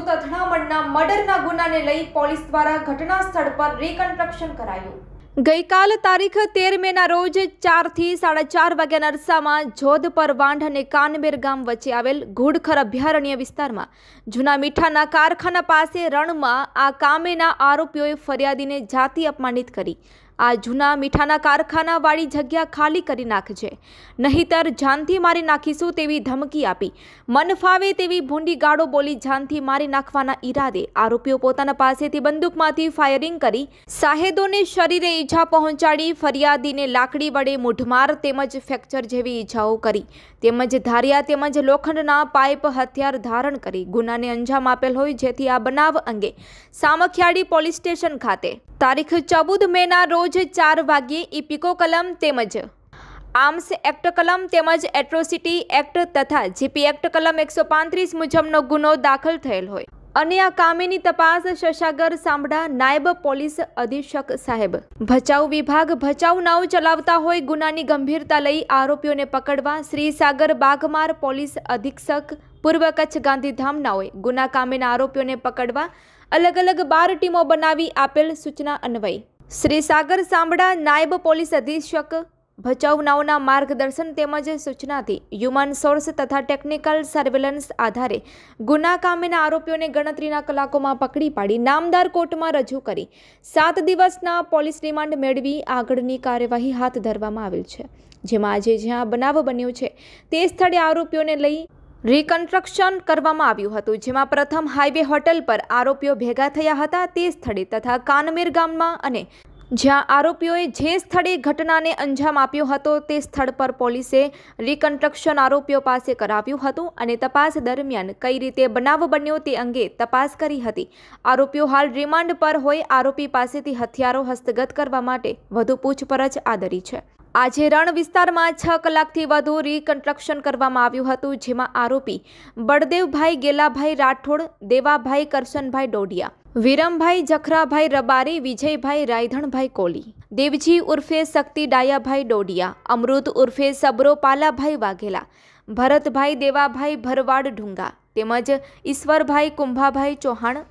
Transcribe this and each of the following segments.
રાજદૂત અથડામણના મર્ડરના ગુનાને લઈ પોલીસ દ્વારા ઘટના સ્થળ પર રિકન્સ્ટ્રક્શન કરાયું। ગઈકાલ તારીખ 13 મેના રોજ 4 થી 4:30 વાગ્યાના અરસામાં જોધપર વાંઢ અને કાનમેર ગામ વચ્ચે આવેલ ઘુડખર અભયારણ્ય વિસ્તારમાં જૂના મીઠાના કારખાના પાસે રણમાં આ કામેના આરોપીઓએ ફરિયાદીને જાતિ અપમાનિત કરી આ જૂના મીઠાના કારખાના વાળી જગ્યા ખાલી કરી નાખજે, નહીતર જાનથી મારી નાખીશું તેવી ધમકી આપી મન ફાવે તેવી ભૂંડી ગાળો બોલી જાનથી મારી નાખવાના ઈરાદે આરોપીઓ પોતાના પાસેથી બંદૂકમાંથી ફાયરિંગ કરી સાહેદોને શરીરે ઈજા પહોંચાડી ફરિયાદીને લાકડી વડે મૂઢમાર તેમજ ફ્રેક્ચર જેવી ઈજાઓ કરી તેમજ ધારિયા તેમજ લોખંડના પાઇપ હથિયાર ધારણ કરી ગુનાને અંજામ આપેલ હોય, જેથી આ બનાવ અંગે સામખિયાળી પોલીસ સ્ટેશન ખાતે તારીખ 14 મેના રોજ 4 વાગ્યે ઇપિકો કલમ તેમજ આર્મ્સ એક્ટ કલમ તેમજ એટ્રોસિટી એક્ટ તથા જીપી એક્ટ કલમ 135 મુજબનો ગુનો દાખલ થયેલ હોય અને આ કામેની તપાસ શશાગર સાંભડા નાયબ પોલીસ અધિક્ષક સાહેબ ભચાઉ વિભાગ ભચાઉ નાવ ચલાવતા હોય ગુનાની ગંભીરતા લઈ આરોપીઓને પકડવા શ્રી સાગર બાગમાર પોલીસ અધિક્ષક પૂર્વ કચ્છ ગાંધીધામનાઓએ ગુના કામેના આરોપીઓને પકડવા અલગ અલગ 12 ટીમો બનાવી આપેલ સૂચના અન્વયે શ્રી સાગર સાંભડા નાયબ પોલીસ અધિક્ષક ભચાઉ નાઓના માર્ગદર્શન તેમજ સૂચનાથી હ્યુમન સોર્સ તથા ટેકનિકલ સર્વેલન્સ આધારે ગુના કામેના આરોપીઓને ગણતરીના કલાકોમાં પકડી પાડી નામદાર કોર્ટમાં રજૂ કરી 7 દિવસના પોલીસ રિમાન્ડ મેળવી આગળની કાર્યવાહી હાથ ધરવામાં આવેલ છે, જેમાં આજે જ્યાં બનાવ બન્યો છે તે સ્થળે આરોપીઓને લઈ રિકન્સ્ટ્રક્શન કરવામાં આવ્યું હતું, જેમાં પ્રથમ હાઈવે હોટલ પર આરોપીઓ ભેગા થયા હતા તે સ્થળે તથા કાનમેર ગામમાં અને જ્યાં આરોપીઓએ જે સ્થળે ઘટનાને અંજામ આપ્યો હતો તે સ્થળ પર પોલીસે રિકન્સ્ટ્રક્શન આરોપીઓ પાસે કરાવ્યું હતું અને તપાસ દરમિયાન કઈ રીતે બનાવ બન્યો તે અંગે તપાસ કરી હતી। આરોપીઓ હાલ રિમાન્ડ પર હોય આરોપી પાસેથી હથિયારો હસ્તગત કરવા માટે વધુ પૂછપરછ આદરી છે। આજે રણ વિસ્તારમાં 6 કલાકથી વધુ રિકન્સ્ટ્રક્શન કરવામાં આવ્યું હતું, જેમાં આરોપી બળદેવભાઈ ગેલાભાઈ રાઠોડ, દેવાભાઈ કરશનભાઈ ડોડિયા, વિરમભાઈ જખરાભાઈ રબારી, વિજયભાઈ રાયધણભાઈ કોલી, દેવજી ઉર્ફે શક્તિ ડાયાભાઈ ડોડિયા, અમૃત ઉર્ફે સબરો પાલાભાઈ વાઘેલા, ભરતભાઈ દેવાભાઈ ભરવાડ ઢુંગા તેમજ ઈશ્વરભાઈ કુંભાભાઈ ચૌહાણ,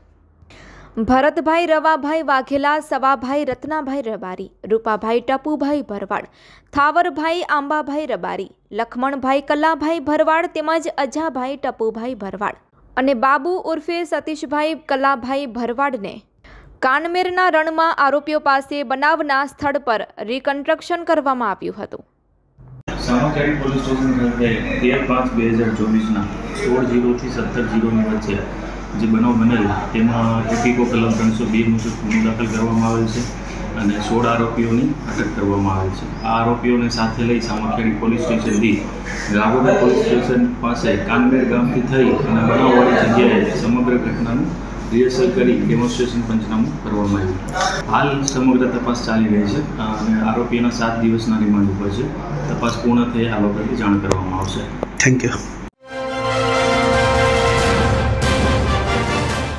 ભરતભાઈ રવાભાઈ વાઘેલા, સવાભાઈ રત્નાભાઈ રબારી, રૂપાભાઈ ટપુભાઈ ભરવાડ, થાવરભાઈ આંબાભાઈ રબારી, લખમણભાઈ કલાભાઈ ભરવાડ તેમજ અજાભાઈ ટપુભાઈ ભરવાડ અને બાબુ ઉર્ફે સતીશભાઈ કલાભાઈ ભરવાડને કાનમેરના રણમાં આરોપીઓ પાસે બનાવના સ્થળ પર રિકન્સ્ટ્રક્શન કરવામાં આવ્યું હતું। સામખિયાળી પોલીસ સ્ટેશન ખાતે 13/5/2024ના 16:0 થી 17:0 ની વચ્ચે જે બનાવ બનેલ તેમાં ઇપિકો કલમ 302 મુજબ ગુનો દાખલ કરવામાં આવેલ છે અને 16 આરોપીઓની અટક કરવામાં આવેલ છે। આ આરોપીઓને સાથે લઈ સામખિયાળી પોલીસ સ્ટેશનથી ગાગોદર પોલીસ સ્ટેશન પાસે કાનમેર ગામથી થઈ અને બનાવવાળી જગ્યાએ સમગ્ર ઘટનાનું રિહર્સલ કરી ડેમોન્સ્ટ્રેશન પંચનામું કરવામાં આવ્યું। હાલ સમગ્ર તપાસ ચાલી રહી છે અને આરોપીઓના 7 દિવસના રિમાન્ડ ઉપર છે। તપાસ પૂર્ણ થઈ આ બાબતે જાણ કરવામાં આવશે। Thank you.